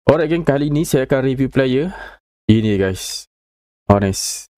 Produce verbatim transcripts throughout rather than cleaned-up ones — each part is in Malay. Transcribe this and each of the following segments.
Alright geng, kali ni saya akan review player ini guys, Honest.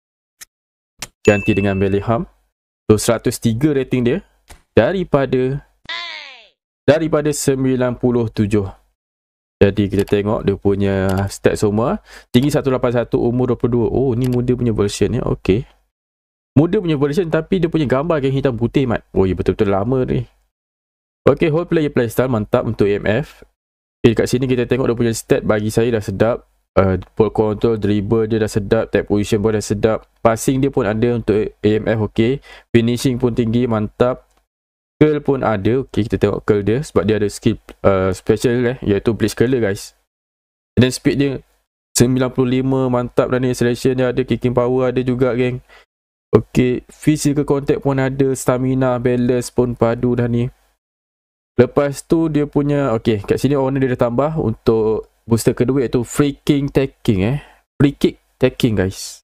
Ganti dengan Bellingham. So seratus tiga rating dia daripada daripada sembilan puluh tujuh. Jadi kita tengok dia punya stat semua. Tinggi seratus lapan puluh satu, umur dua puluh dua. Oh, ni muda punya version ya. Okey. Muda punya version tapi dia punya gambar geng hitam putih mat. Oh, ya betul-betul lama ni. Okey, whole player playstyle mantap untuk A M F. Okay, kat sini kita tengok dia punya stat, bagi saya dah sedap. Uh, ball control, dribble dia dah sedap, tap position pun dah sedap, passing dia pun ada untuk A M F. Okey, finishing pun tinggi, mantap. Curl pun ada. Okey, kita tengok curl dia sebab dia ada skill uh, special eh, iaitu blitz curler guys. Dan speed dia sembilan puluh lima, mantap. Dan acceleration dia ada, kicking power ada juga geng. Okey, physical contact pun ada, stamina, balance pun padu dah ni. Lepas tu dia punya, okey, kat sini owner dia dah tambah untuk booster kedua iaitu free kick tackling eh. Free kick tackling guys.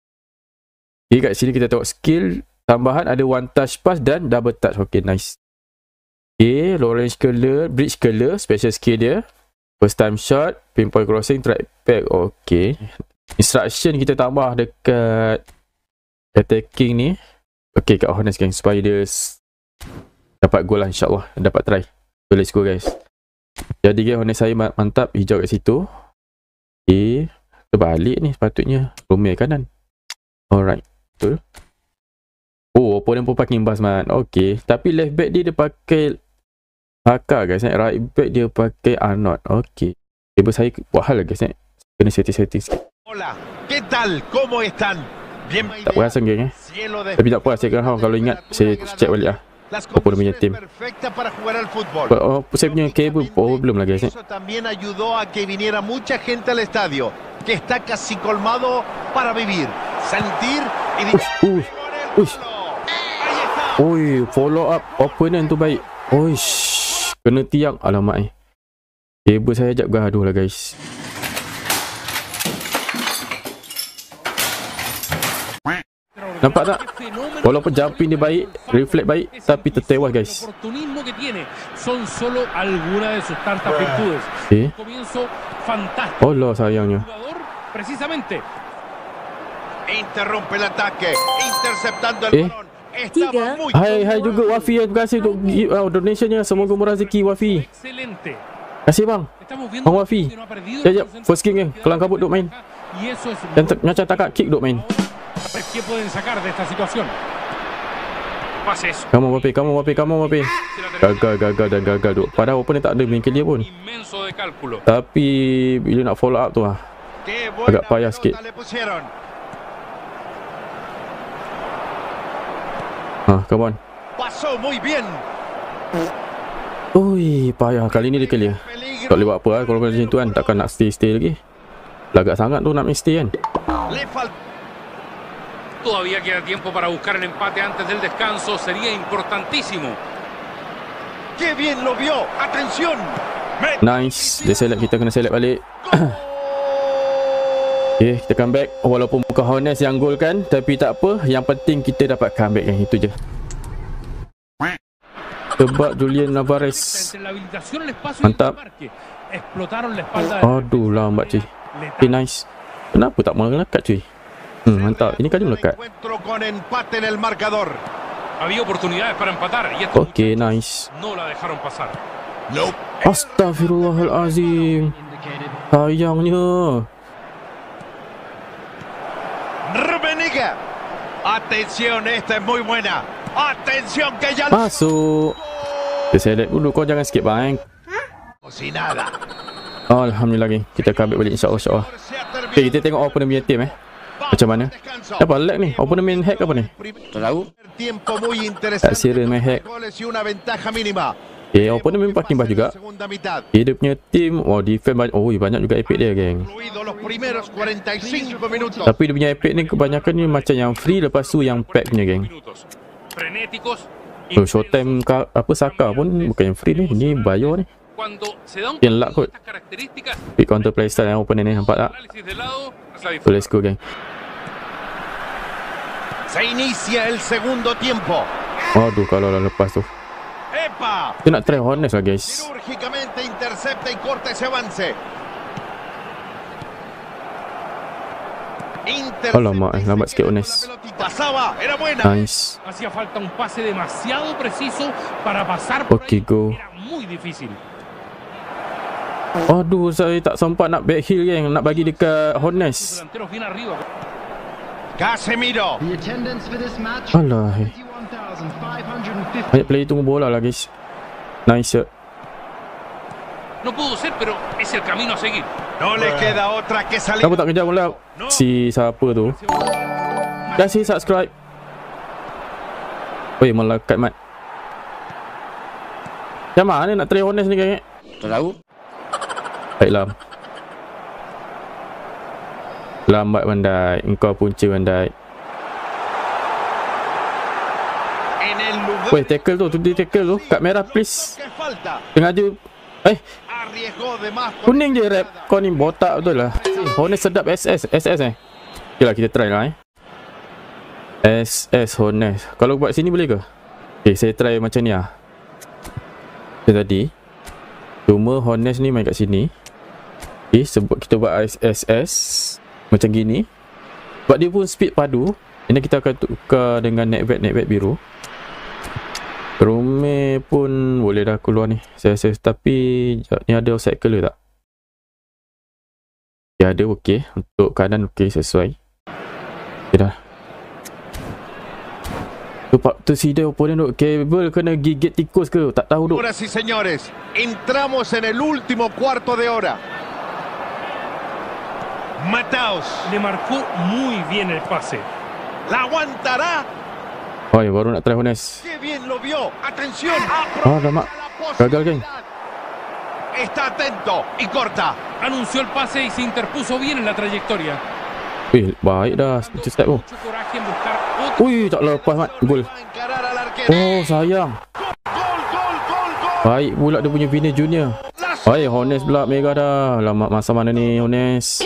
Okey, kat sini kita tengok skill tambahan, ada one touch pass dan double touch. Okey, nice. Okey, low range curler, bridge curler, special skill dia. First time shot, pinpoint crossing, track back. Okey. Instruction kita tambah dekat attacking ni. Okey, kat Honest gang, supaya dia dapat gol lah, insyaAllah dapat try. So let's go guys. Jadi game Honest saya mantap, hijau kat situ. Okay, terbalik ni sepatutnya, Romeo kanan. Alright, betul. Oh, opponent pun pakai imbas man. Okay, tapi left back dia dia pakai Haka guys, right back dia pakai Arnold. Okay, table saya buat hal lah guys, kena setting-setting sikit. Hola, ¿qué tal? ¿Cómo están? Tak perasan geng eh. Tapi tak apa, saya kena kalau ingat saya check balik lah. Apa punya tim. Oh, saya punya kabel problem lah guys. Eso también ayudó a que viniera mucha gente al estadio, que está casi colmado para vivir, sentir y Uish, uish. Oi, follow up opponent tu baik. Oish, kena tiang. Alamak eh. Kabel saya ajak gaduh lah guys. Nampak tak? Walaupun jumping dia baik, reflect baik, tapi tertewas guys. Okay. Allah sayangnya. Eh? Hai hai juga Wafi, terima kasih untuk uh, donationnya. Semoga murah rezeki Wafi. Terima kasih bang. Bang Wafi. Sekejap, first king kan. Kelang kabut duk main. Dan macam takak kick duk main. ¿Qué pueden sacar de esta situación? Pases. Kamu Mbappe, kamu Mbappe, kamu Mbappe. Gagal, gagal dan gagal tu. Padahal open tak ada main clear pun. Tapi bila nak follow up tu lah, agak payah sikit. Ha, come on. Ui, payah. Kali ni dia clear. Tak boleh buat apa lah kalau macam tu kan. Takkan nak stay-stay lagi. Lagak sangat tu nak main stay kan. Todavía queda tiempo para buscar el empate antes del descanso. Sería importantísimo. ¡Qué bien lo vio! ¡Atención! Nice. Dia select, kita kena select balik. Okay, kita comeback. Walaupun bukan Honest yang gol kan, tapi tak apa. Yang penting kita dapat comeback kan. Itu je. Sebab Julian Alvarez. Mantap. Aduh, lambat cuy. Okay, nice. Kenapa tak mau lekat cuy? Hmm, mantap. Ini kali melekat. Okey, nice. Astaghfirullahalazim. Sayangnya. Rummenigge. Atención, esta es muy buena. Atención que ya masuk. Kita select dulu, kau jangan skip bang. Alhamdulillah geng. Kita comeback balik insya-Allah insya-Allah. Okey, kita tengok opponent punya team eh. Macam mana? Apa lag ni? Opponent main hack apa ni? Tak tahu. Tak serius main hack. Eh, opponent main pakai imbas juga. Eh, dia punya team, oh defend banyak. Oh, banyak juga epic dia geng. Tapi dia punya epic ni kebanyakan ni macam yang free, lepas tu yang pack punya geng. Oh, showtime apa Saka pun bukan yang free ni. Ni bio ni. Yang lag kot. Pick counter playstyle yang opponent ni, nampak tak? So let's go geng. Se inicia el segundo tiempo. Aduh, kalau lah lepas tu. Kita nak try Honest lah guys. Alamak, lambat sikit Ones. Pasaba, era buena. Nice. Hacía falta un pase demasiado preciso para pasar por Okay, ahí. go. Era muy difícil. Aduh, saya tak sempat nak back heel geng. Nak bagi dekat Los Hornets. delanteros bien arriba. Casemiro. The attendance for this match, Alah, eh. twenty-one thousand five hundred fifty. Banyak player tunggu bola lah guys. Nice shot. No pudo ser, pero es el camino a seguir. No le queda otra que salir. Kenapa tak kejar bola si siapa tu? Dah si subscribe. Oi, malah kat mat. Macam mana nak try Hornets ni geng? Tak tahu. Baiklah. Lambat Bandai. Engkau punca Bandai. En el lugar Woi, tackle tu, tu dia tackle tu. Kat merah please. que falta. Sengaja. Eh, Arriesgó de más. por- kuning je rap. Kau ni botak betul lah. Hornets sedap S S. S S eh. Okay lah, kita try lah eh. S S Hornets. Kalau buat sini boleh ke? Okay, saya try macam ni lah. Macam tadi. Cuma Hornets ni main kat sini. Okay, sebab kita buat S S macam gini. Sebab dia pun speed padu. Ini kita akan tukar dengan netback netback biru. Rome pun boleh dah keluar ni. Saya rasa. Tapi jap, ni ada offside ke tak? Ya, ada okey. Untuk kanan okey, sesuai. Okay dah. Tu pak tu si dia opponent duk kabel kena gigit tikus ke? Tak tahu duk. Señoras y señores, entramos en el último cuarto de hora. Mataos, Le marcó muy bien el pase. ¿la aguantará? Oi, baru nak try Hornets. ¡Qué bien lo vio! ¡Atención! Ah, dah mak. Gagal geng. Está atento y corta. Anunció el pase y se interpuso bien en la trayectoria. Eh, baik dah. Itu step tu. Mucho coraje en buscar otro. Ui, tak lepas mat. Gol. Va a encarar al arquero. Oh, sayang. Gol, gol, gol, gol. Baik pula dia punya Vinny Junior. La Oi, Hornets pula mega dah. Lama masa mana ni Hornets?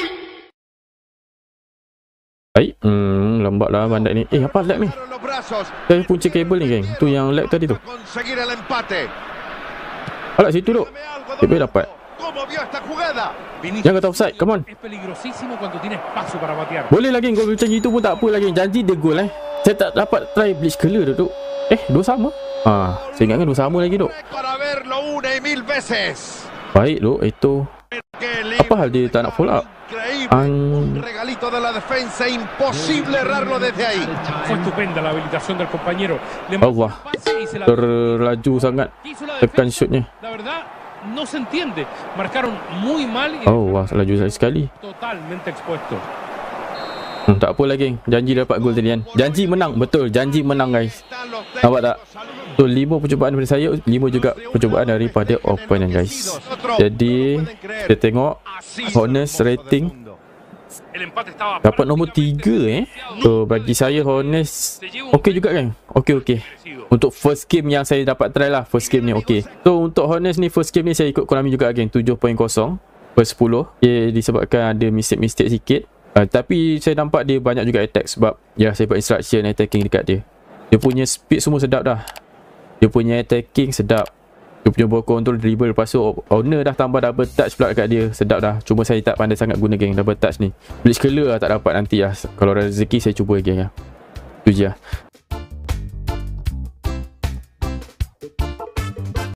Baik. Hmm, lambat lah bandai ni. Eh, apa lag ni? soltaron los brazos. Saya punca kabel ni geng. Tu yang lag tadi tu. Conseguir el empate. Alat situ duk. Dame algo, Dia boleh Domingo. dapat. ¿Cómo vio esta jugada? Jangan kata offside. Come on. Es peligrosísimo cuando tiene espacio para batear. Boleh lagi gol macam itu pun tak apa lagi. Janji dia gol eh. Saya tak dapat try bleach color tu. Eh, dua sama. Ha, saya ingatkan dua sama lagi duk. Para verlo una y mil veces. Baik duk, itu. Qué Apa hal dia tak nak follow up? increíble. Ang Un regalito de la defensa. Imposible errarlo desde ahí. Fue estupenda la habilitación del compañero. Le marcó Allah. el pase y se la terlaju sangat hizo la tekan defensa. shootnya. La verdad, no se entiende. Marcaron muy mal y Oh, wah, laju sekali. totalmente expuesto. Hmm, tak apa lagi. Janji dapat gol tadi kan. Janji menang. Betul. Janji menang guys. Están los Nampak tak? técnicos. So, lima percubaan daripada saya. Lima juga percubaan daripada opponent guys. Jadi, kita tengok Así Hornets somos rating. todo el mundo. El empate estaba dapat nombor tiga eh. So, bagi saya Hornets okey juga kan? Okey okey. Untuk first game yang saya dapat try lah. First game ni okey. So, untuk Hornets ni first game ni saya ikut Konami juga geng. tujuh kosong kosong per sepuluh. Okay, disebabkan ada mistake-mistake sikit. Uh, tapi saya nampak dia banyak juga attack sebab ya saya buat instruction attacking dekat dia. Dia punya speed semua sedap dah. Dia punya attacking sedap. Dia punya ball control dribble. Lepas tu owner dah tambah double touch pula dekat dia. Sedap dah. Cuma saya tak pandai sangat guna geng double touch ni. Bleach color lah tak dapat nanti lah. Kalau rezeki saya cuba geng lah. Tu je lah.